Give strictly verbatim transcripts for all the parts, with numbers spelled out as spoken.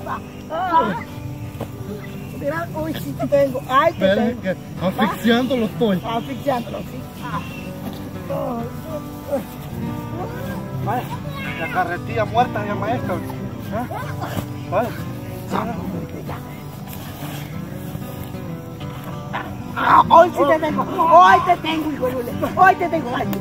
Ah. Mira, uy, sí te tengo. Ay, te Espera, tengo. que asfixiándolo estoy. Asfixiándolo, sí. Ah. Oh, oh. Vaya, la carretilla muerta ya maestra. ¿Eh? Vaya. Ah, hoy sí te tengo. Hoy te tengo, hijo de Lule. Hoy te tengo. Ay,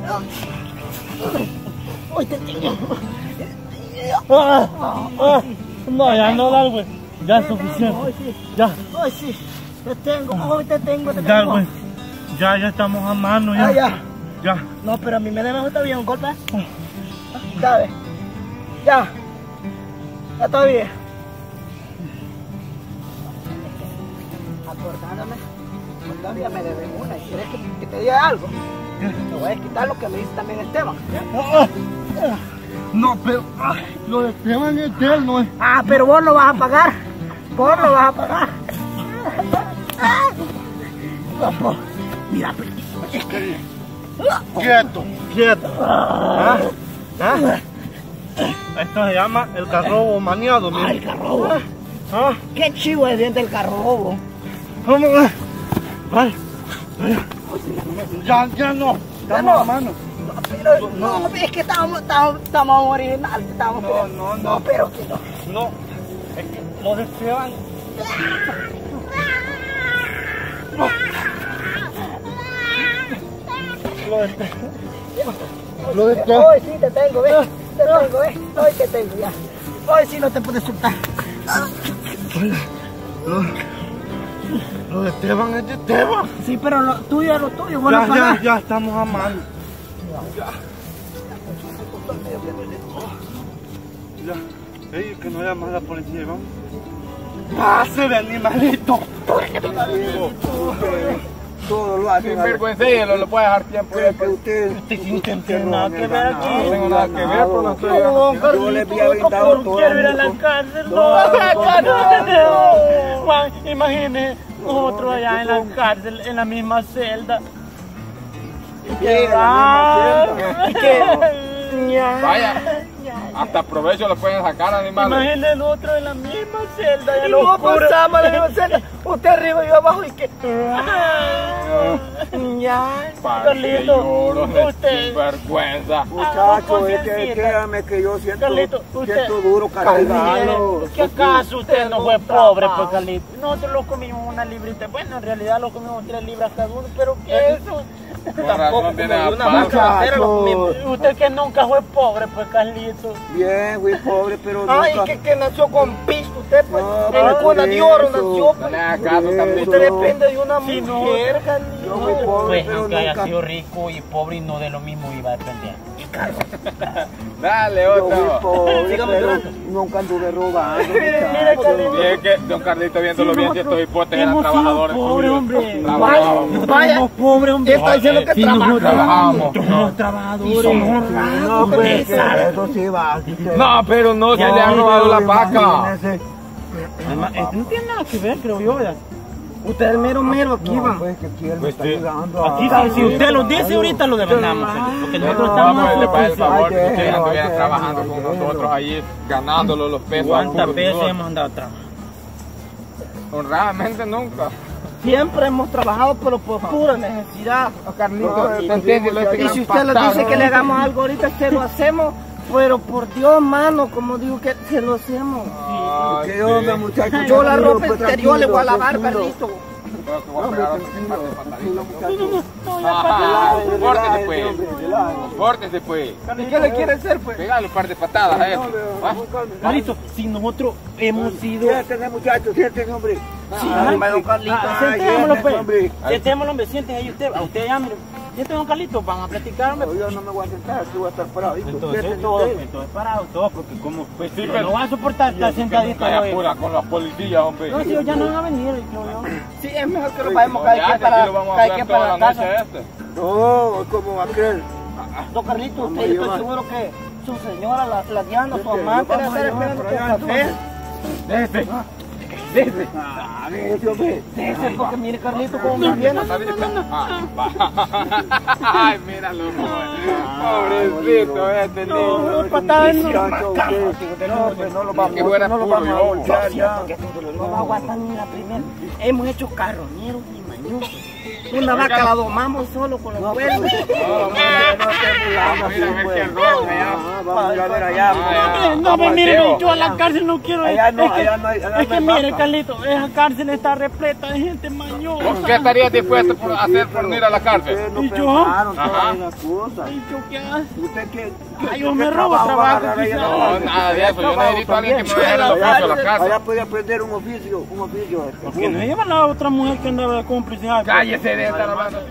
hoy te tengo. Ah, ah, no, ya no da, güey. Ya es suficiente. Hoy sí. Ya. Hoy sí. Te tengo. Hoy te tengo. Te Ya, tengo. güey. Ya, ya estamos a mano, ya. Ah, ya. Ya. No, pero a mí me debe estar bien un golpe. ¿Sabes? Ya. Ya está bien. Acordándome. Todavía me deben una. ¿Y quieres que, que te diga algo? Te voy a quitar lo que me dice también Esteban. No, pero ay, lo de Esteban es de él, no es. Ah, pero vos lo vas a pagar. Vos lo vas a pagar. Mira, es que... Quieto, quieto. ¿Ah? ¿Ah? Esto se llama el carrobo maniado, mira. Ah, el carrobo. ¿Ah? Qué chivo es bien del carrobo. Vamos, vaya. Vaya. Ya, ya no. Ya no. A mano. No, pero no, es que estamos, estamos, estamos original, estamos. No, no, no. No, pero que no. No, es que lo de Esteban. Lo de Esteban. Lo de Esteban. Hoy sí te tengo, ¿ves? Te tengo, ¿ves? Hoy te tengo ya. Hoy sí no te puedes soltar. Lo, lo de Esteban es de Esteban. Sí, pero lo tuyo es lo tuyo, vos Ya, lo ya, pagás. ya estamos a mano. Ya. Ya. Ey, que no llamas a la policía, vamos. ¡Pase de animalito! Todo lo hace. Sin vergüenza, lo, lo puede dejar tiempo. Que usted, Usted sí no tiene nada que ver aquí. No tengo nada que ver, pero no estoy. No, Yo le había brindado no todo quiero ir a el la mundo. cárcel, no. No, No, Juan, imagine nosotros allá en la cárcel, en la misma celda. Bien, Ah, la ¿y qué? Ya. Vaya, hasta provecho le pueden sacar animales. Imagine nosotros en la misma celda, ya Y lo no oscuro. pasamos la misma celda. Usted arriba y yo abajo y que... Ya, Parce, lloro de sinvergüenza. Muchacho, es que créame que yo siento, Carlito, usted- siento duro castigarlo. ¿Qué acaso usted no fue pobre, pues, Carlito? Nosotros lo comimos una librita. Bueno, en realidad lo comimos tres libras cada uno, pero ¿qué es eso? Con razón tiene como de una aparte. vaca casera lo comimos. Usted que nunca fue pobre, pues, Carlito. Bien, fui pobre, pero Ay, nunca... que, que nació con pisto usted, pues. No, En la por cuna de oro eso. nació, No pues. le hagas caso, Por Carlito. Usted depende de una Sí, no. mujer, Yo Carlito. fui pobre, Pues pero aunque haya nunca... sido rico y pobre y no de lo mismo iba a depender. Dale, Yo fui otro. pobre, Sígame pero llorando. nunca anduve robando. Mira, muchacho. Carlito. Y es que, don Carlito, viéndolo Sí, bien, si nosotros estos hipotes eran hemos sido trabajadores pobres, suyos. hombre. Trabajábamos. Vaya. Somos pobres, hombre. Está diciendo que Sí, nosotros trabajamos. somos trabajadores. No, pues que eso sí va. No, pero no se le ha robado la vaca. Imagínese. Además, esto no tiene nada que ver, creo yo, ¿verdad? Usted es el mero mero aquí, No, va. pues que aquí él me Pues está sí. ayudando a... Aquí, si, si usted lo dice, ahorita lo demandamos. Porque nosotros estamos Vamos a le pague el favor que Ay, ustedes ay, estuvieran ay, trabajando ay, con ay, nosotros ahí, ganándolo los pesos. ¿Cuántas al veces puro hemos andado a trabajar? sudor. Honradamente nunca. Siempre hemos trabajado, pero por pura necesidad. Carlito, No, ¿te entiendes? Lo Y si usted le dice que le hagamos algo ahorita, se lo hacemos. Pero por Dios, mano, como digo que se lo hacemos. ¿Qué onda, muchachos? Yo la Tranquilo, ropa pues, exterior le voy a lavar, tranquilo, Carlito. Hombre, tranquilo, tranquilo, muchachos. Ajá, Relájese, pórtese relájese, pues. hombre, relájese. Pórtese pues. ¿Y qué le quiere hacer, pues? Pégale un par de patadas a eso. ¿Va? Carlito, si nosotros hemos sido... Siéntense, muchachos, siéntense, hombre. Sí, Ay, hombre, don Carlito. Ah, Ay, sentémoslo, siéntense, pues. hombre. Sentémoslo, hombre, siéntese ahí usted. A usted ya, mire. Siéntese, don Carlito, van a platicar, hombre. No, yo no me voy a sentar, aquí voy a estar parado. Entonces, Siéntense todo, ustedes. entonces parado, todo, porque como... Pues sí, yo pero- no va a soportar estar sentadito. Calla hoy. pura con los policías, hombre. No, si ellos ya no van a venir, creo yo. Sí, es mejor que nos vayamos No, cada ya, quien de aquí para, lo vamos a cada hablar quien toda para la la noche casa. este. No, ¿cómo va a creer? Don Carlito, Vamos usted, a yo estoy llevar. seguro que su señora, la, la Diana, su Vete, amante, lo le vamos a estar llevar esperando para con allá, café. Déjese. Déjese. Ah, déjese, hombre. Déjese, porque mire, Carlito, cómo me viene. Ah, va. Ay, míralo. Pobrecito este niño. No, patada no. Muchacho, usted. No, pues no lo vamos, Que fuera no lo puro vamos a yo. golpear ya. No va a aguantar ni la primera. Hemos hecho carroñeros y mañosos. Una vaca la domamos solo con los huevos. No, mira, no esté burlando así, Mira, a ver pues. qué rojo allá. Ah, vamos a ir a ver allá. Ah, No, no, mire, yo a la cárcel no quiero ir. Allá no, Es que- allá no hay- allá Es no que hay mire, vaca. Carlito, esa cárcel está repleta de gente mañosa. ¿Qué estarías dispuesto por hacer por ir a la cárcel? Ustedes no ¿Y yo? pensaron Ajá. todas esas cosas. Ay, ¿yo qué hago? ¿Usted qué? Ay, qué- yo qué me robo va a trabajo, agarrar ahí en la quizás. No, cárcel? nada de eso. Yo Trabajo necesito a alguien que me también. vaya a el oficio a la casa. Allá puede aprender un oficio, un oficio. ¿Por qué no lleva la otra mujer que andaba de cómplice? Ay, Cállese de estar hablando.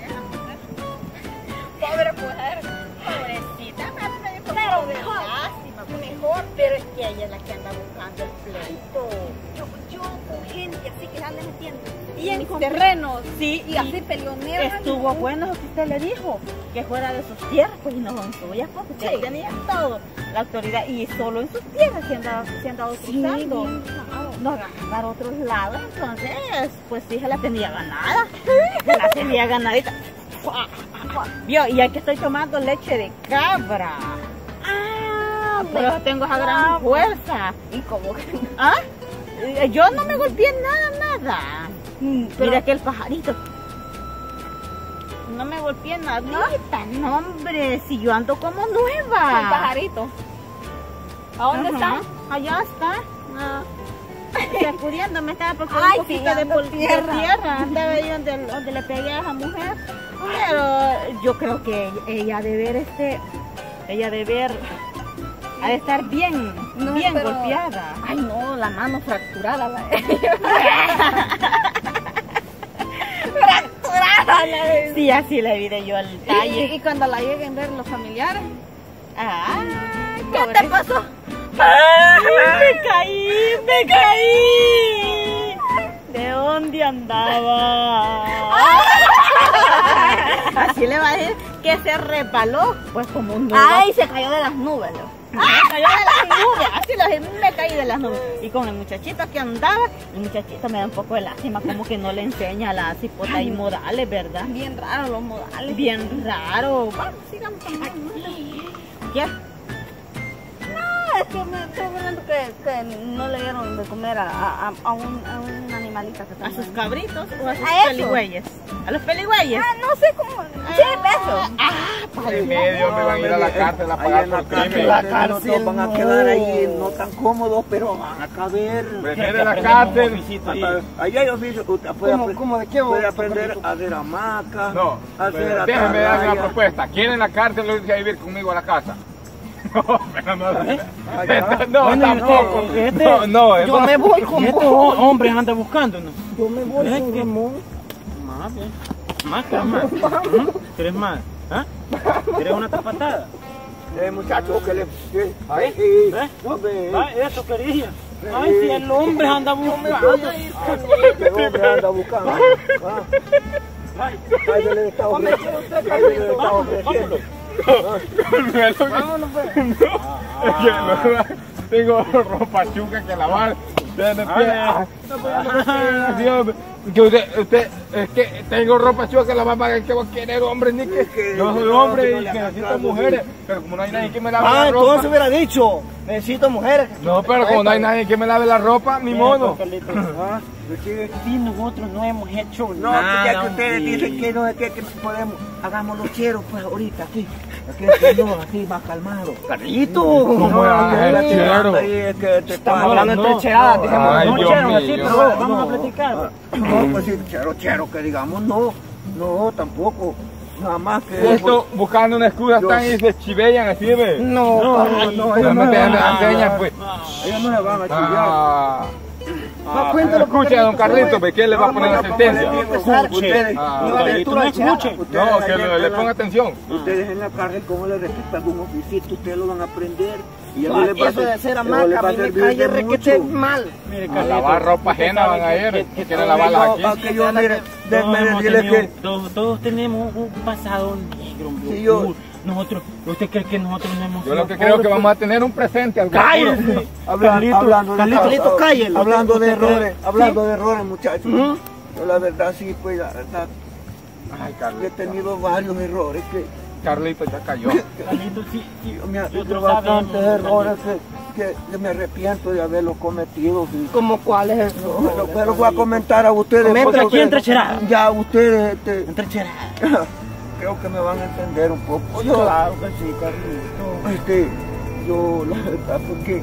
Pobre mujer, pobrecita, me dio como de lástima, mejor, pero es que ella es la que anda buscando el pleito. Yo, yo con gente así que anda metiendo y en terrenos, Sí, y así peleoneros. estuvo bueno lo que usted le dijo, que fuera de sus tierras, pues y no son suyas, porque usted Sí. tenía todo, la autoridad, y solo en sus tierras se andaba, se andaba cruzando, no agarrar otros lados, entonces, pues sí, se la tenía ganada, se la tenía ganadita. Vio, y aquí estoy tomando leche de cabra. Ah, por eso tengo esa gran fuerza. Y como que ¿Ah? Eh, Yo no me golpeé nada, nada. Mm, Mira que el pajarito. No me golpeé nada. No, hombre, si yo ando como nueva. el pajarito. ¿A dónde Ajá, está? Allá está. Ah, sacudiéndome estaba porque Ay, un poquito sí, de, ando pol- de tierra. tierra. Andaba ahí donde, donde le pegué a esa mujer. Pero yo creo que ella de ver este, ella de ver, ha de estar bien, No, bien pero- golpeada. Ay, no, la mano fracturada. La fracturada la de... Sí, así le vi yo el Y, talle. y cuando la lleguen a ver los familiares, Ay, ¿qué te pobrecita. pasó? ¡Ay, me caí, me caí! ¿De dónde andaba? Así le va a decir que se resbaló, pues como un nudo. Ay, se cayó de las nubes. ¿no? Me cayó de las nubes, así lo dije, me caí de las nubes. Y con el muchachito que andaba, el muchachito me da un poco de lástima, como que no le enseña las cipotas y modales, ¿verdad? Bien raro los modales. Bien raro. Vamos, sigamos caminando. ¿Qué? No, es que me estoy hablando que, que no le dieron de comer a, a, a un, a un animalito que ¿A sus tengo. cabritos o a sus A eso. peligüeyes? ¿A los peligüeyes? Ah, no sé cómo. Sí, eso. Ah, En medio me van a ir a la cárcel a Ahí pagar en la por cárcel, crimen. la cárcel, cárcel van a no. quedar ahí no tan cómodos, pero van a caber. Prefiere la cárcel. Ahí hay oficio, usted puede, ¿Cómo- apre- cómo de qué, puede vos, aprender Carlito? a hacer hamaca, No, a hacer déjeme darle una atalaya. propuesta. ¿Quieren la cárcel o irse a vivir conmigo a la casa? No, pero no. Ah, ya. No, Bueno, y tampoco. usted, este, No, no, eso yo no. me voy con estos ho- hombres andan buscándonos. Yo me voy Es con que- Ramón. Más bien. Más, ¿quieres más? ¿Mm? ¿Quieres más? ¿Ah? ¿Quieres una tapatada? Eh, muchacho, que le... Que, Ahí, eh, ¿ves? no, ve. Va, eso quería. Ay, si el hombre anda buscando. Este hombre anda buscando. Ah. Ahí se le está ofreciendo. Ahí se le está ofreciendo. Vámonos, pues. Es que no, tengo ropa chuca que lavar. Ustedes me piden- Ah, Ah, sí, hombre. Que usted, usted, es que tengo ropa chuca que lavar para que vos querer, hombre, ni que Es que yo soy no, hombre que no y le que hagas necesito caso, mujeres, pero como no hay nadie que me lave Ah, la entonces ropa. hubiera dicho, necesito mujeres. No, pero como no hay nadie que me lave la ropa, ni modo. Ah, sí. Sí, nosotros no hemos hecho No, nada. ya que ustedes hombre. dicen que no es que, que podemos, hagamos los cheros pues ahorita, así, aquí no, así más calmado. Carlito. ¿Cómo va a ser Ahí, chero? ahí es que te Estamos está- hablando no, entre cheradas, no, dijimos, ay, no Dios chero, mío. así, pero No, vamos no. a platicar. No, pues sí, chero, chero, que digamos, no, no, tampoco, nada más que... Esto buscando una excusa Yo- están y se chivellan así, ve. No, no, no, No ellos me no se dejan van a enseñan, chillar. pues. Ellos no se van a chillar. Ah. Ah, Ah, cuéntalo, escucha, don Carlito, ve que le va a poner la sentencia. Ustedes, Ah, no, Carlito, no escuche. No, que le, le ponga atención. Ustedes en la cárcel, ¿cómo le respetan un oficito? Ustedes lo van a aprender. Y Ah, les va a eso de ser- hacer eso les hamaca, va a mí me servir cae de requete mucho. mal. Mire, A Carlito, lavar ropa usted ajena sabe van a ir, que- que que quieren todos- lavarla No, aquí. aunque yo, mire, todos déjeme hemos decirle tenido- que... Todos, todos tenemos un pasado negro, un Sí, yo- oscuro. Nosotros, ¿usted cree que nosotros no hemos Yo lo que creo que vamos a tener un presente al ¡cállese! Hablando, hablando de, Carlito, Carlito, cállelo. hablando de Usted- errores, hablando ¿sí? de errores, muchachos. Ujú. Yo la verdad sí, pues la verdad, Ay, he Carlito. tenido varios errores que Carlito ya cayó. Carlito, sí, sí. yo me he Nosotros tenido bastantes sabemos, errores que, que, que me arrepiento de haberlos cometido. Sí. ¿Cómo cuál es No, eso? pero, pero voy a comentar a ustedes. Comenta porque aquí ustedes- entre cheradas. Ya ustedes este, Entre cheradas. creo que me van a entender un poco. Yo, Claro que sí, Carlito. este, yo la verdad porque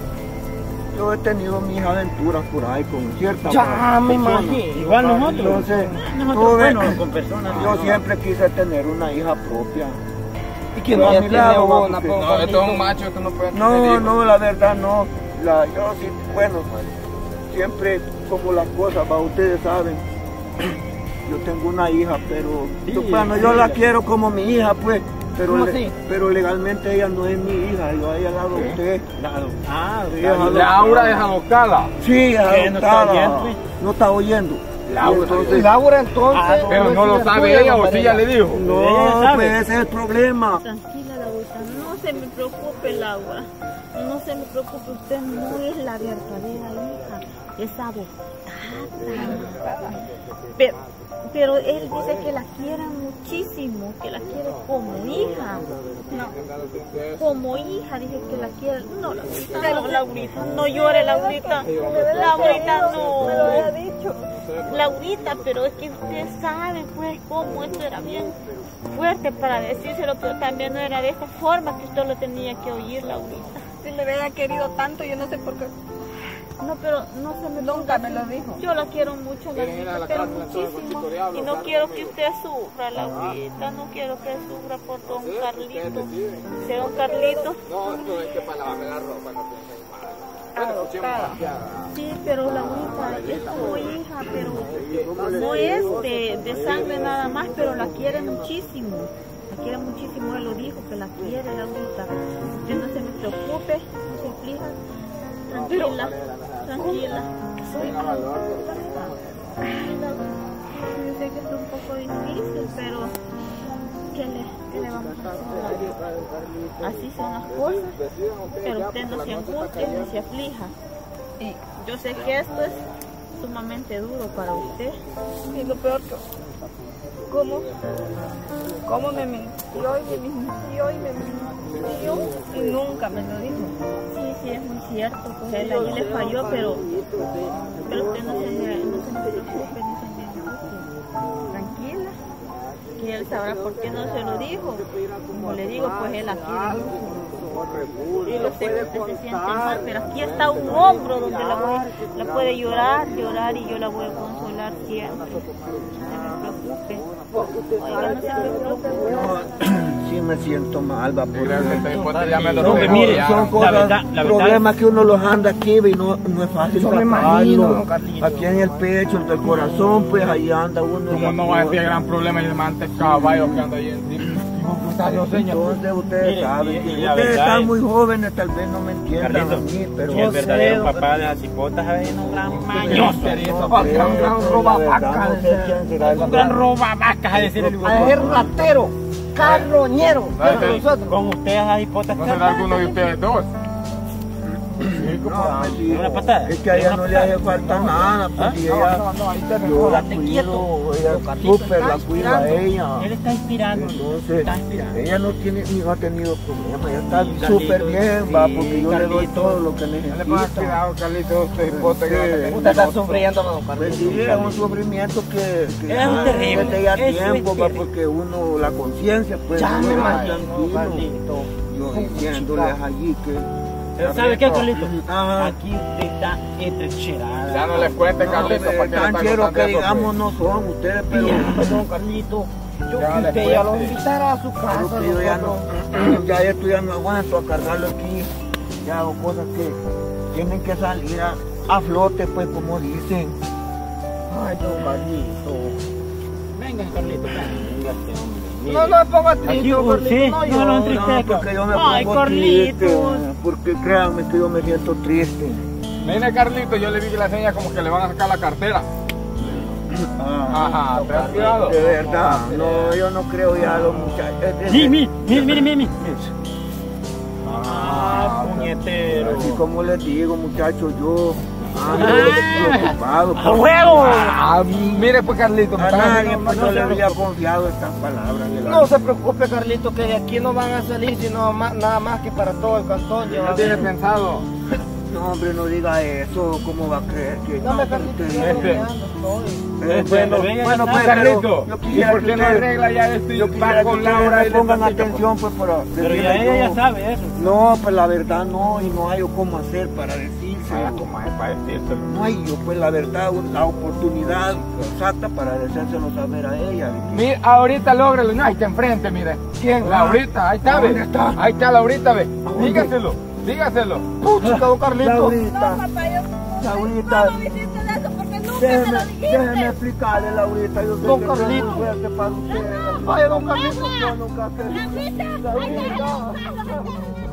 yo he tenido mis aventuras por ahí con ciertas Ya me personas. imagino. Igual nosotros. Entonces, Nosotros, tuve- bueno, con personas. yo siempre quise tener una hija propia. ¿Y quién Pero no a mi tiene lado, una, porque- po, No, esto es Carlito? un macho, esto no puede tener No, hijos. no, la verdad no. La, yo sí, bueno, siempre como las cosas, va, ustedes saben. Yo tengo una hija, pero Sí, yo, bueno, sí, yo la la- quiero como mi hija, pues. Pero, ¿Cómo le- así? pero legalmente ella no es mi hija, yo a ella la adopté. Claro. Ah, Sí, claro. Laura es adoptada. Sí, es ¿Qué, no está adoptada. oyendo, pues? No está oyendo. Laura. Y entonces, Laura entonces. Ah, Pero no lo es sabe tuya, ella o compadre. si ya le dijo. no, Ella sabe. pues ese es el problema. Tranquila, Laurita, no se me preocupe, Laura. No se me preocupe, usted no es la verdadera hija, es adoptada. Pero, pero él dice que la quiere muchísimo, que la quiere como hija. No, como hija, dije que la quiere. No, Laurita, no, Laurita, no llore, Laurita. Laurita, no. Me lo había dicho. Laurita, pero es que usted sabe, pues, cómo esto era bien fuerte para decírselo, pero también no era de esta forma que usted lo tenía que oír, Laurita. Si le hubiera querido tanto, yo no sé por qué. No, pero no se me Nunca ponga me lo así. dijo. Yo la quiero mucho, Quieren ir a Laurita, la pero cárcel, entonces, muchísimo. con Tito Diablo, Y no Carlos, quiero que conmigo. usted sufra, Laurita. No quiero que sufra por don Carlito. Si don Carlito. No, no es que para lavarme la ropa no piensen mal. Bueno, escuchemos ya. Sí, pero Laurita es su hija, pero no es de, de sangre nada más, pero la quiere muchísimo. La quiere muchísimo, él lo dijo, que la quiere, Laurita. Usted no se me preocupe, no se aflija. Tranquila, tranquila. Soy Ay, Laurita, yo sé que es un poco difícil, pero ¿qué le, qué le vamos a hacer? Así son las cosas, pero usted no se angustie ni se aflija. Y yo sé que esto es sumamente duro para usted. Y lo peor que, ¿cómo? ¿Cómo me mintió y me mintió y me mintió? Y nunca me lo dijo. Sí, sí, es muy cierto, pues él ahí le falló, pero, pero usted no se me, no se me preocupe, no se me angustie. Tranquila, que él sabrá por qué no se lo dijo. Como le digo, pues él la quiere mucho. Y lo sé que usted se siente mal, pero aquí está un hombro donde la, voy, la puede llorar, llorar y yo la voy a consolar siempre. No se me preocupe. Oiga, no se preocupe. Yo sí me siento mal, va por Realmente eso. después ya me lo No, Hombre, rompí, mire, ya. son la cosas, verdad- la verdad- problemas que uno los anda aquí y no, no es fácil Yo me imagino, sacarlo. don Carlito. Aquí en el pecho, en el corazón, pues ahí anda uno. Como no va a ser gran problema y demás antes caballos que anda ahí encima. Entonces ustedes Mire, saben, y- que y la ustedes verdad están es- muy jóvenes, tal vez no me entiendan Carlito, a mí, pero si el verdadero sé, papá de las hipotas es un gran no mañoso. sé, gran- gran pero roba la verdad vaca, no sé ese- quién será el Un gran roba vacas a decir el A ser ratero, carroñero. Ay, pero sí. nosotros. Con ustedes a las hipotas. ¿No será alguno de ustedes dos? No, pues sí, ¿Una patada? es que a ella no le hace falta nada, pues si ella, yo la cuido, ella súper la cuido a ella. Él está inspirando. Entonces, Está inspirando. ella no tiene ni no ha tenido problemas, ella está Sí, súper Carlito, bien, sí, va, porque yo le doy Carlito. todo lo que No le pongas necesita. cuidado, Carlito, usted hipote que Usted está sufriendo, don Pues Carlito. sí, es un sufrimiento que, que Es ya terrible, desde ya eso es tiempo, va, terrible. porque uno, la conciencia, pues, Ya no me es imagino, tranquilo. Carlito. Yo diciéndoles allí que... Pero ¿sabe qué, Carlito? Ajá. Aquí usted está entrecherada. ya no les cuente, Carlito, No, porque tan cheros que digamos no son ustedes, pero... Don Carlito, yo Ya que le usted ya lo cuente. invitara a su casa. Pero que yo ya nosotros. no, ya esto ya no aguanto a cargarlo aquí, ya hago cosas que tienen que salir a, a flote, pues como dicen. Ay, don Carlito. Venga, Carlito, venga. Véngase, hombre. Mire. No, no me ponga Aquí, triste, don Carlito. sí, No, no yo lo no. entristezca. No, porque yo me Ay, pongo Carlitos. triste, porque créanme que yo me siento triste. Mire, Carlito, yo le vi que la seña como que le van a sacar la cartera. Ah, Ajá, ten cuidado. de verdad, no, yo no creo ya a los muchachos. Sí, mire, mire, mire, mire, mire. Ah, puñetero. así como les digo, muchachos, yo ando Ah. preocupado. ¡A huevo! Ah, mire pues Carlito, me A están nadie haciendo- pues, yo le había confiado estas palabras. de la- No se preocupe, Carlito, que de aquí no van a salir sino ma- nada más que para todo el cantón. ¿Qué llevar- tiene pensado? No, hombre, no diga eso, ¿cómo va a creer que No, me Carlito, usted- yo Este. bromeando estoy. Eh, bueno, venga, bueno, ya pues, está. pero Carlito, yo ¿y quisiera por que qué no ustedes- arregla ya esto y yo va quisiera que con ustedes Laura y le pongan le platica, atención, pues, para Pero decirle ya ella ya yo- sabe eso. No, pues la verdad no, y no hay yo cómo hacer para decírselo. Ah, ¿cómo es para decírselo? No hay yo, pues la verdad, la oportunidad exacta para decírselo saber a ella. de que- Mira, ahorita lógralo, no, ahí está enfrente, mire. ¿Quién? Laurita, ahí está, ve. ¿Dónde está? Ahí está Laurita, ve. Dígaselo, dígaselo. Pucha, don Carlito. Laurita, No, papá, yo Laurita, no me hiciste eso porque nunca me déjeme, lo dijiste. déjeme explicarle, Laurita, yo sé Don que no es Carlito. muy fuerte para usted. Vaya, don Carlito. Yo nunca quería- Laurita, Laurita. ay,